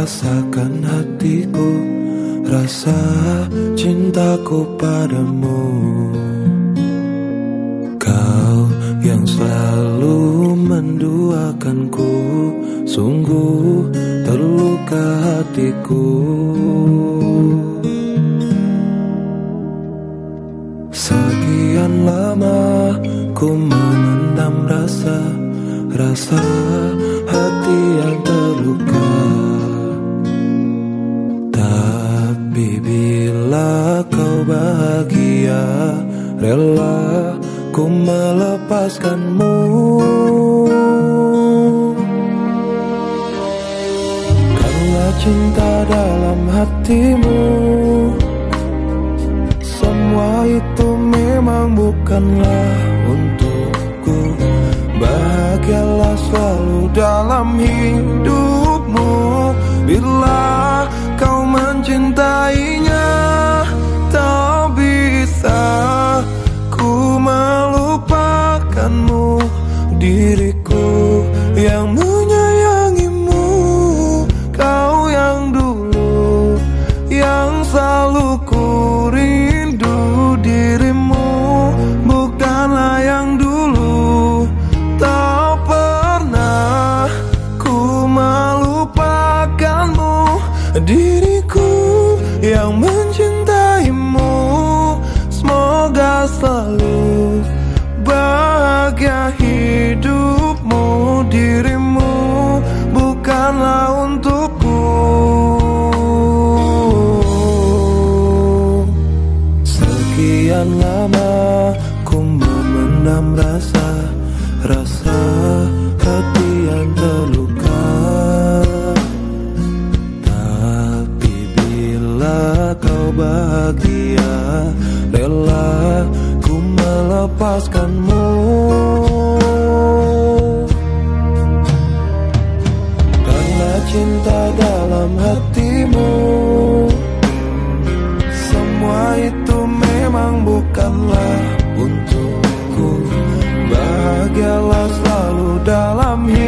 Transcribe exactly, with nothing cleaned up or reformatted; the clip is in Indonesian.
rasakan hatiku, rasa cintaku padamu. Kau yang selalu menduakanku, sungguh terluka hatiku. Sekian lama ku memendam rasa, rasa hati yang terluka. Tapi bila kau bahagia, rela ku melepaskanmu. Karena cinta dalam hatimu, semua itu memang bukanlah untukku. Bahagialah selalu dalam hidupmu. Bila kau mencintainya, tak bisa ku melupakanmu. Diriku yang menyayangimu, kau yang dulu, yang selalu ku rindu. Dirimu bukanlah yang dulu, tak pernah ku melupakanmu. Diriku yang mencintaimu, semoga selalu bahagia hidupmu. Dirimu bukanlah untukku. Sekian lama ku memendam rasa, rasa hati yang terluka. Tapi bila kau bahagia, rela ku melepaskanmu. Karena cinta dalam hatimu, semua itu memang bukanlah untukku. Bahagialah selalu dalam hidup.